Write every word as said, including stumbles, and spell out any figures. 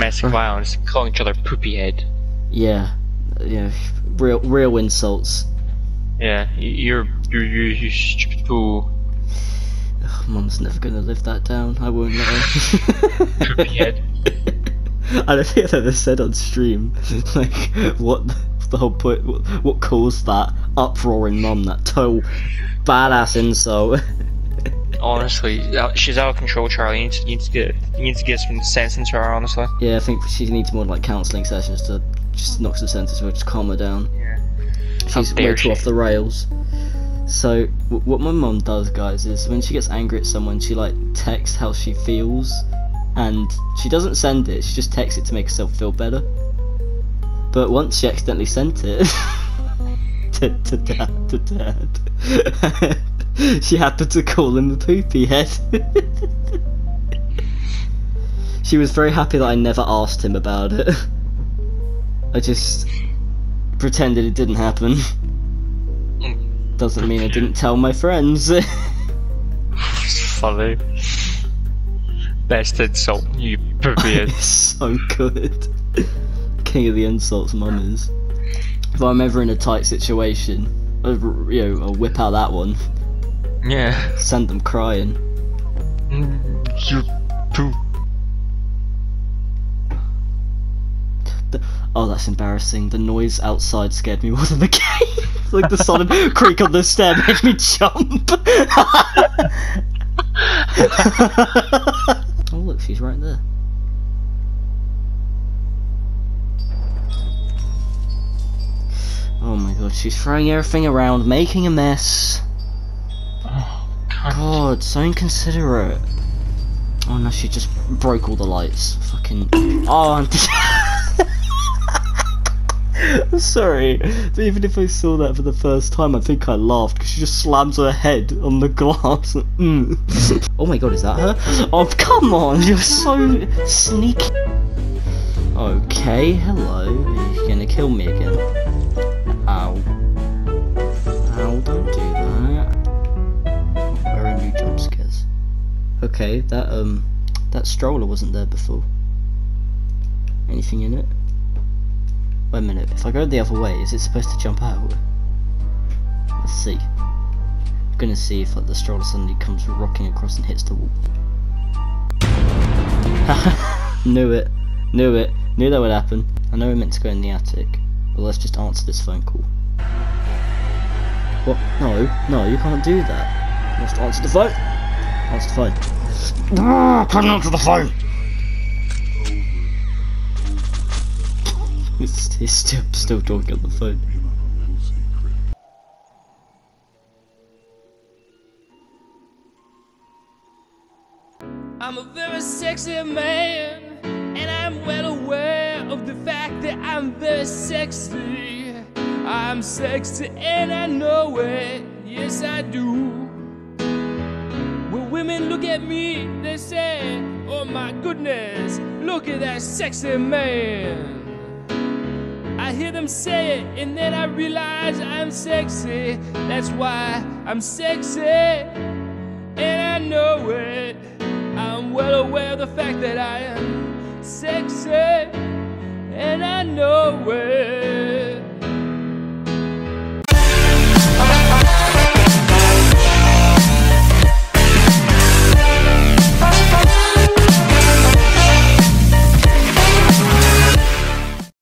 domestic violence, calling each other poopy head. Yeah, yeah, real, real insults. Yeah, you're, you're, you're, you stupid fool. Ugh, Mum's never gonna live that down. I won't let her. Poopy head. I don't think I've ever said on stream, like, what the whole point, what, what caused that uproar in Mum, that total badass insult. Honestly, she's out of control, Charlie. You need to, you need to get, you need to get some sense into her, honestly. Yeah, I think she needs more like counselling sessions to just knock some sense into her, just calm her down. Yeah. She's way too off the rails. So, w what my mum does, guys, is when she gets angry at someone, she like texts how she feels, and she doesn't send it, she just texts it to make herself feel better. But once she accidentally sent it to, to dad, to dad, she happened to call him a poopy head. She was very happy that I never asked him about it. I just pretended it didn't happen. Doesn't mean I didn't tell my friends. Funny. Best insult, you poopy head. So good. King of the insults, Mum is. If I'm ever in a tight situation, I'll, you know, I'll whip out that one. Yeah. Send them crying. You poo. Oh, that's embarrassing. The noise outside scared me more than the game. Like the solid creak on the stair made me jump. Oh look, she's right there. Oh my god, she's throwing everything around, making a mess. Oh, God. God, so inconsiderate. Oh no, she just broke all the lights. Fucking. Oh, I'm. I'm sorry, but even if I saw that for the first time, I think I laughed because she just slams her head on the glass. Mm. Oh my god, is that her? Oh, come on, you're so sneaky. Okay, hello. Are you gonna kill me again? Ow. Ow, don't do that. Where are new jump scares? Okay, that, um, that stroller wasn't there before. Anything in it? Wait a minute, if I go the other way, is it supposed to jump out? Let's see. I'm gonna see if like, the stroller suddenly comes rocking across and hits the wall. Knew it. Knew it. Knew that would happen. I know we're meant to go in the attic, but let's just answer this phone call. What? No, no, you can't do that. You must answer the phone. Answer the phone. Ah, can't answer the phone! He's, he's still, still talking on the phone. I'm a very sexy man, and I'm well aware of the fact that I'm very sexy. I'm sexy and I know it, yes I do. When women look at me, they say, oh my goodness, look at that sexy man. I hear them say it, and then I realize I'm sexy. That's why I'm sexy, and I know it. I'm well aware of the fact that I am sexy, and I know it.